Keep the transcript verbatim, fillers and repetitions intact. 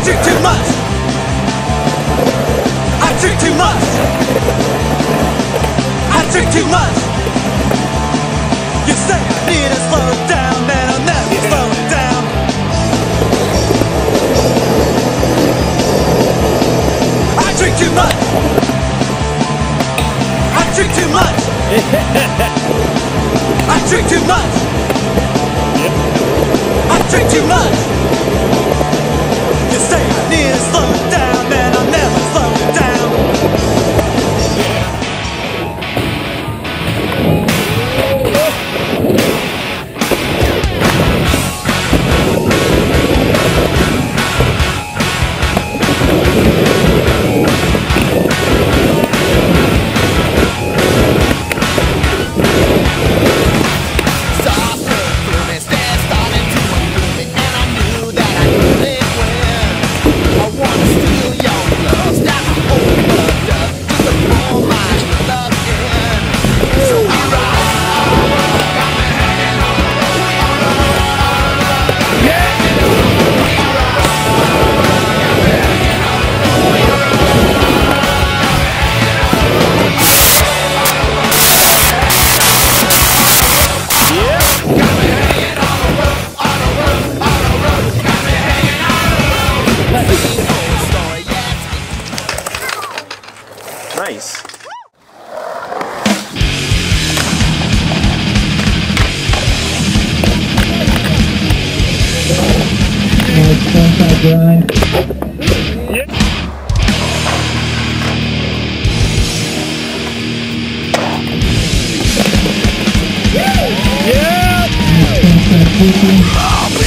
drink too much. I drink too much. I drink too much. You say I need to slow down, man, I'll never slow down. I drink too much. I drink too much. I drink too much. I drink too much. You say I need to slow down, man, I'll never slow down. Nice. Grind. Yeah. Yeah. Yeah.